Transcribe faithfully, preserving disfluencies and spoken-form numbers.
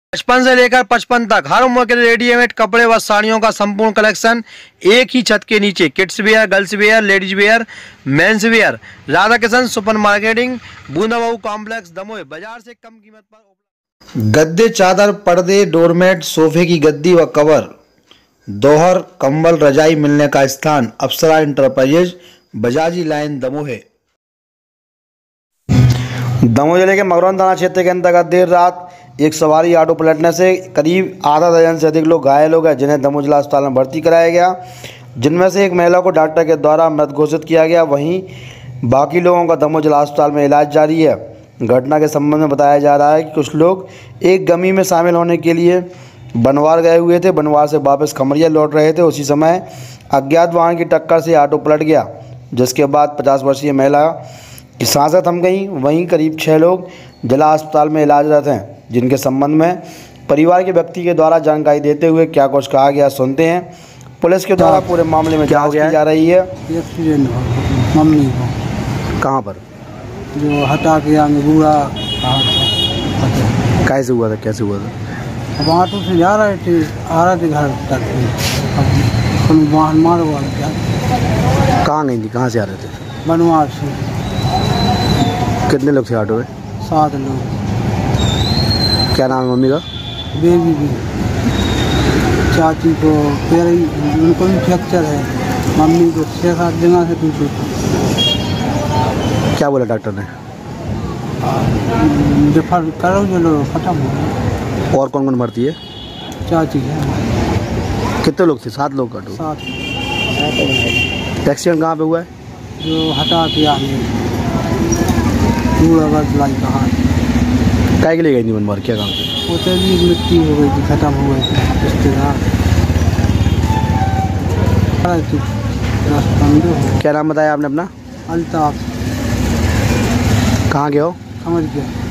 पचपन से लेकर पचपन तक हर उम्र के रेडीमेड कपड़े व साड़ियों का संपूर्ण कलेक्शन एक ही छत के नीचे। Kids wear, girls wear, ladies wear, mens wear. Radha Kishan super marketing, Bundabau complex, Damoh. बाजार से कम कीमत पर गद्दे, चादर, पर्दे, डोरमेट, सोफे की गद्दी व कवर, दोहर, कंबल, रजाई मिलने का स्थान अप्सरा इंटरप्राइजेज, बजाजी लाइन, दमोह। दमोह जिले के मगरौन थाना क्षेत्र के अंतर्गत देर रात एक सवारी ऑटो पलटने से करीब आधा दर्जन से अधिक लोग घायल हो गए, जिन्हें दमोह जिला अस्पताल में भर्ती कराया गया, जिनमें से एक महिला को डॉक्टर के द्वारा मृत घोषित किया गया। वहीं बाकी लोगों का दमोह जिला अस्पताल में इलाज जारी है। घटना के संबंध में बताया जा रहा है कि कुछ लोग एक गमी में शामिल होने के लिए बनवार गए हुए थे। बनवार से वापस खमरिया लौट रहे थे। उसी समय अज्ञात वाहन की टक्कर से ऑटो पलट गया, जिसके बाद पचास वर्षीय महिला की सांसें थम गई। वहीं करीब छः लोग जिला अस्पताल में इलाजरत हैं, जिनके संबंध में परिवार के व्यक्ति के द्वारा जानकारी देते हुए क्या कुछ कहा गया सुनते हैं। पुलिस के द्वारा पूरे मामले में जांच की जा रही है। एक्सीडेंट हुआ मम्मी को। कहाँ पर? जो हटा के आगे बूढ़ा। कैसे हुआ था? कैसे हुआ था? अब ऑटो से जा रहे थे, आ रहे थे घर तक। अब वाहन मार हुआ। कहाँ गई थी? कहाँ से आ रहे थे? बनवार से। कितने लोग थे ऑटो में? सात लोग। क्या नाम है मम्मी का? बेबी भी। चाची को पैर, उनको भी फ्रैक्चर है। मम्मी को छः सात जगह से टूटे। क्या बोला डॉक्टर ने? रेफर करो, चलो खत्म हो। और कौन कौन भर्ती है? चाची है। कितने लोग थे? सात लोग का? सात। एक्सीडेंट कहाँ पे हुआ है? जो हटा के आगे पूरा लाई कहा। काय के लिए गई थी बनवार? क्या काम से? वो तेजी मिट्टी हो गई थी, खत्म हो गई थी रिश्तेदार। क्या नाम बताया आपने अपना? अल्ताफ। कहाँ गए हो? समझ गया।